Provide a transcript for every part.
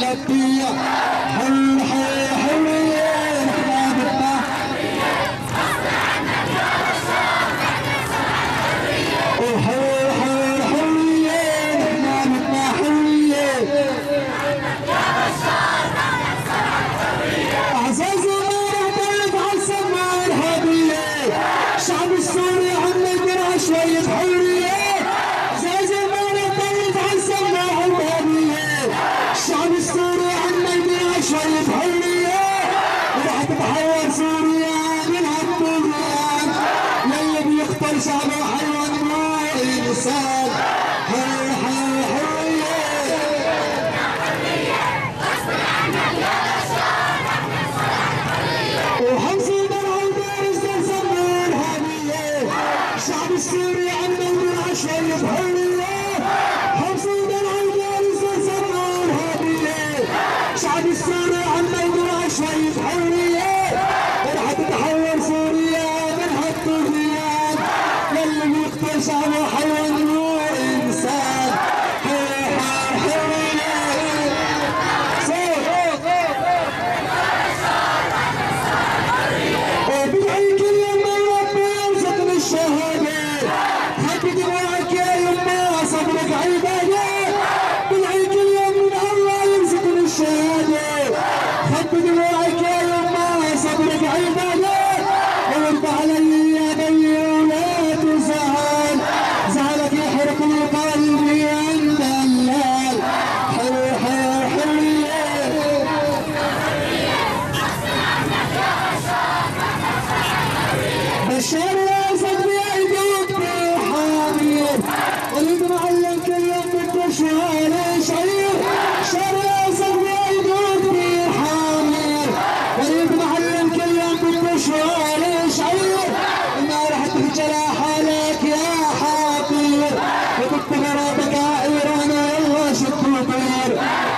تضيع. حر حر حرية نحن بدنا وحر حر حرية نحن بدنا حرية. أعزاز الغرب يتعصب مع الهدية. الشعب السوري عنا يدرع شوية حرية. أعزاز الغرب يتعصب مع الهدية. الشعب السوري عنا يدرع شوية حرية. ورح تتحول سوريا من هالطغيان يلي بيقتل شعب وحيوان مو إنسان. حر حر حرية وحمصي درع ودارس تسمى الهدية. الشعب السوري عنا يدرع شوية حرية. حمصي درع ودارس تسمى الهدية. الشعب السوري عنا يدرع شوية حرية. ورح تتحول سوريا من هالطغيان يلي بيقتل شعب وحيوان مو إنسان. حر حر حرية وبدعي كل يوم من ربي يرزقني الشهادة. حبي دموعك يا يما صبرك عبادة. بدعي كل يوم من الله يرزقني الشهادة. حبي دموعك يا يما صبرك عبادة. ورد علي يا بي ولا تزعل. زعلك يحرق لي قلبي عند الليل. حر حر حرية بشار الاسد بايديك بحامير. وليد معلم كل يوم بده شوالي شعير. بشار الاسد بايديك بحامير. وليد معلم كل يوم بده شوالي شعير. ما رح تخجل حالك يا حاطير. وكنت غرابك عائران يلا شد وطير.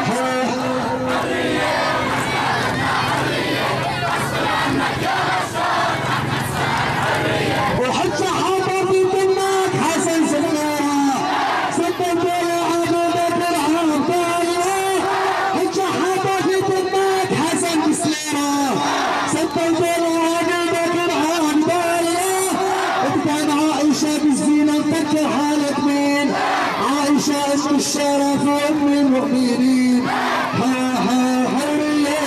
وحتى حاطر في دمك حسن سنارة. سبب عبودك العام طايرة. حتى حاطر في دمك حسن سنارة. سبب عبودك العام طايرة. وكان عائشة بالزينة مفكر حالك مين. عائشة اسم الشرف وام المؤمنين. حر حر حرية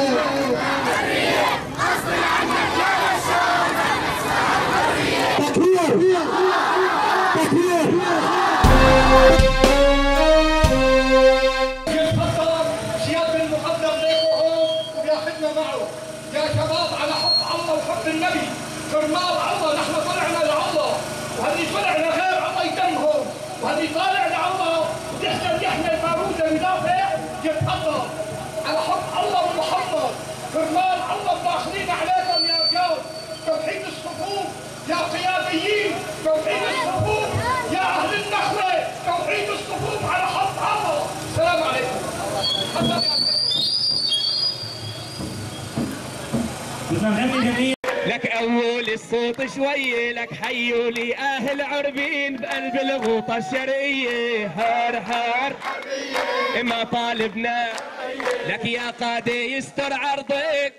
تكبير تكبير. يتفضل سيادة المقدم ليكو هون وبياخذنا معه. يا شباب على حب الله وحب النبي كرمال الله نحن طلعنا لله. وهذه طلعنا غير الله يتمهم. وهذه طالع لله وتحت يحمل باروده يدافع. يتفضل على حب الله ومحمد كرمال الله داخلين عليكم يا رجال. توحيد الصفوف يا قياديين. توحيد الصفوف يا اهل النخله. توحيد الصفوف على حب الله. السلام عليكم. لك اول الصوت شوي لك حيوا لي اهل عربين بقلب الغوطه الشرقيه. هار هار ما طالبنا لك يا قادة يستر عرضك.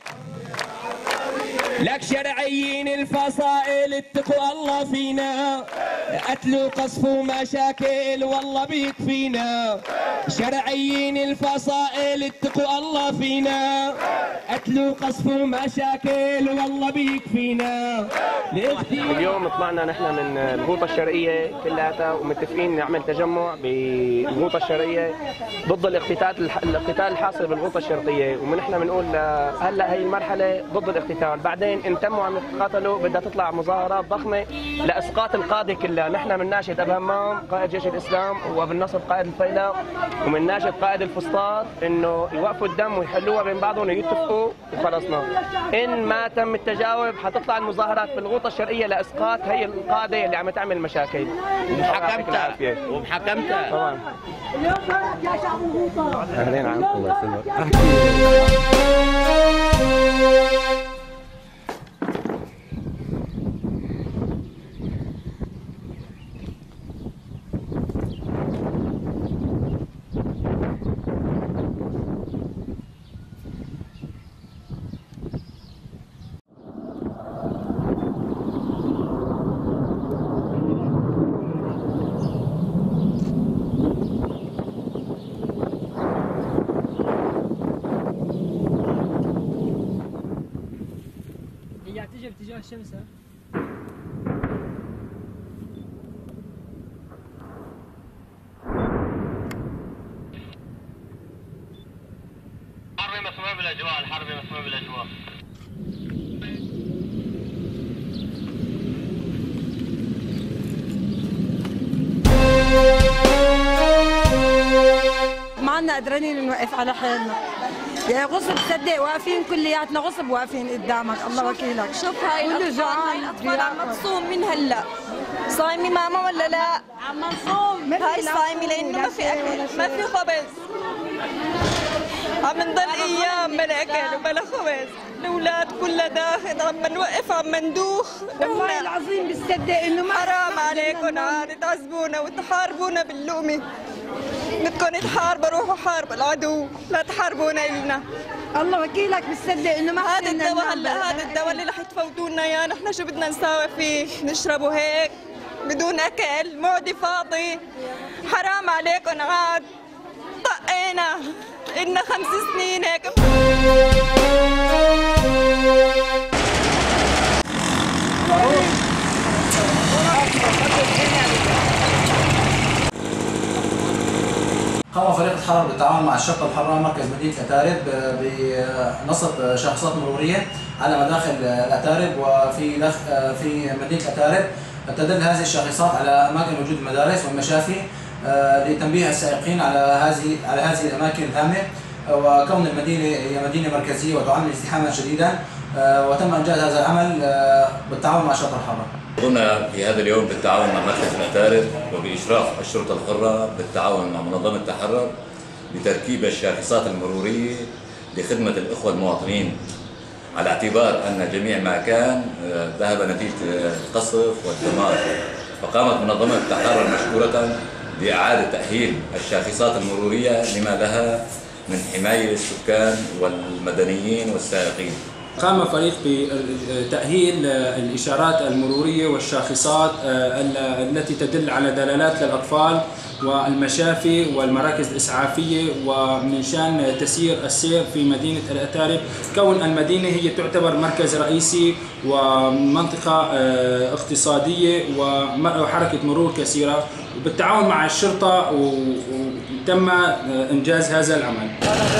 لك شرعيين الفصائل اتقوا الله فينا. قتل وقصف ومشاكل والله بيكفينا. شرعيين الفصائل اتقوا الله فينا. قتل وقصف ومشاكل والله بيكفينا. اليوم طلعنا نحن من الغوطة الشرقية كلها ومتفقين نعمل تجمع بالغوطة الشرقية ضد الاقتتال الحاصل بالغوطة الشرقية. ونحن بنقول هلا هي المرحلة ضد الاقتتال. بعدين ان تموا عم يتقاتلوا بدها تطلع مظاهرات ضخمة لاسقاط القادة كلها. نحن بنناشد ابو همام قائد جيش الاسلام وابو النصر قائد الفيلق وبنناشد قائد الفسطاط انه يوقفوا الدم ويحلوها بين بعضهم ويتفقوا وخلصنا. ان ما تم التجاوب حتطلع المظاهرات بالغوطة الشرقية لاسقاط هي القادة اللي عم تعمل مشاكل. ومحاكمتها ومحاكمتها طبعا. اليوم يا شعب الغوطة. اهلين عنكم الله يسلمك. اتجاه الشمس. حربي مسموع بالاجواء، الحربي مسموع بالاجواء. ما عنا قدرانين نوقف على حالنا، يعني غصب تصدق واقفين كلياتنا غصب واقفين قدامك، الله وكيلك. شوف هاي الأطفال عم تصوم من هلا. صايمة ماما ولا لا؟ عم نصوم. هاي صايمة لأنه ما في أكل، ما في خبز. عم نضل أيام بلا أكل وبلا خبز، الأولاد كلها داخل عم نوقف عم ندوخ. والله العظيم بتصدق إنه ما حرام عليكم عاد تعذبونا وتحاربونا باللقمة. بدكم تحاربوا روحوا حاربوا العدو، لا تحاربونا إلنا. الله وكيلك بتصدق إنه ما هذا الدواء هلا، هذا الدواء اللي رح تفوتوا لنا اياه، نحن شو بدنا نساوي فيه؟ نشربه هيك بدون اكل، معدي فاضي. حرام عليكم عاد، طقينا إلنا 5 سنين هيك. قام فريق الحرر بالتعاون مع الشرطة الحرة مركز مدينة الأتارب بنصب شاخصات مرورية على مداخل الأتارب في مدينة الأتارب. تدل هذه الشاخصات على أماكن وجود المدارس والمشافي لتنبيه السائقين على هذه الأماكن الهامة، وكون المدينة هي مدينة مركزية وتعاني ازدحاما شديدا، وتم إنجاز هذا العمل بالتعاون مع الشرطة الحرة. قمنا في هذا اليوم بالتعاون مع مركز الأتارب وبإشراف الشرطة الحرة بالتعاون مع منظمة تحرر بتركيب الشاخصات المرورية لخدمة الإخوة المواطنين، على اعتبار أن جميع ما كان ذهب نتيجة القصف والدمار. فقامت منظمة تحرر مشكورة بإعادة تأهيل الشاخصات المرورية لما لها من حماية السكان والمدنيين والسائقين. قام فريق بتأهيل الإشارات المرورية والشاخصات التي تدل على دلالات للأطفال والمشافي والمراكز الإسعافية، ومن شان تسيير السير في مدينة الأتارب. كون المدينة هي تعتبر مركز رئيسي ومنطقة اقتصادية وحركة مرور كثيرة، وبالتعاون مع الشرطة وتم إنجاز هذا العمل.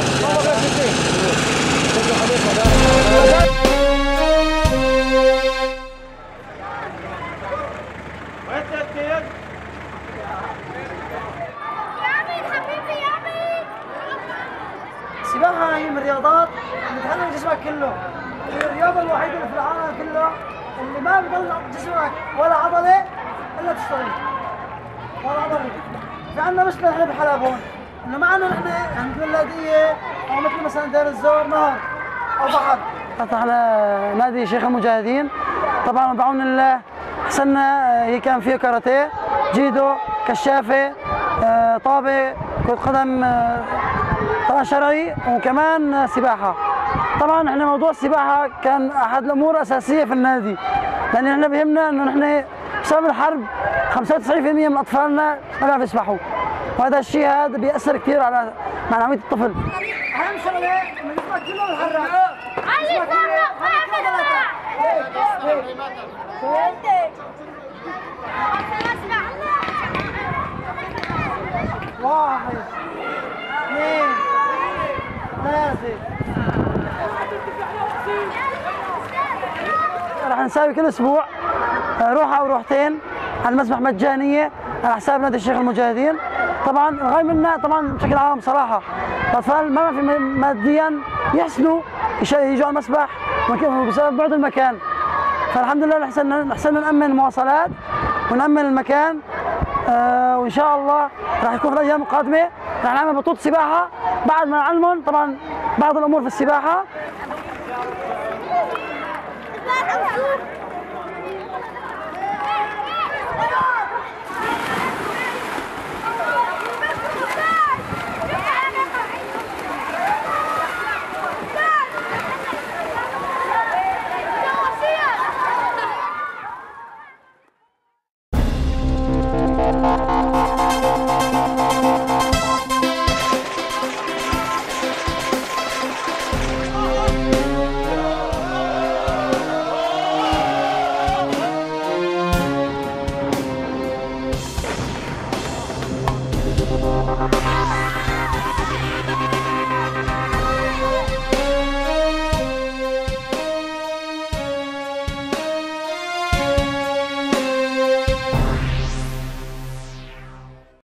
السباحة هي من الرياضات اللي تحرك جسمك كله، هي الرياضة الوحيدة اللي في العالم كله اللي ما بضل جسمك ولا عضلة إلا تشتغل، ولا عضلة. في عندنا مشكلة نحن بحلب هون، إنه ما عندنا نحن يعني مثل اللاذقية أو مثل مثلا دير الزور نهر أو بحر. فتح على نادي شيخ المجاهدين، طبعا بعون الله حسنا هي كان فيه كاراتيه، جيدو، كشافة، طابة، كرة قدم طبعا شرعي، وكمان سباحة. طبعا احنا موضوع السباحة كان أحد الأمور الأساسية في النادي، لأن احنا بيهمنا إنه نحن بسبب الحرب 95% من أطفالنا ما بيعرفوا يسبحوا، وهذا الشيء هذا بيأثر كثير على معنوية الطفل. أهم شغلة إنه جسمك كله يتحرك. واحد، اثنين، ثلاثة. رح نساوي كل اسبوع روحة او روحتين على المسبح مجانية على حساب نادي الشيخ المجاهدين. طبعا الغاية منا طبعا بشكل عام صراحة الاطفال ما في ماديا يحسنوا يجوا على المسبح بسبب بعد المكان، فالحمد لله حسنا نأمن مواصلات ونأمن المكان، وان شاء الله راح يكون في الايام القادمه راح نعمل بطوله سباحه بعد ما نعلمهم طبعا بعض الامور في السباحه.